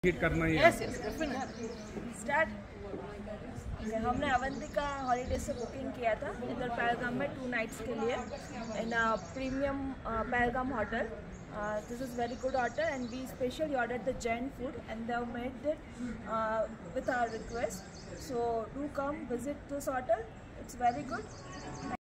Hit करना ही है। Yes, yes, definitely. Start. Okay, हमने अवंतिका हॉलीडे से बुकिंग किया था इधर पहलगाम में 2 नाइट्स के लिए इन premium Pahalgam hotel. This is very good hotel and we specially ordered the Jain food and they have made it with our request. So do come visit this hotel. It's very good.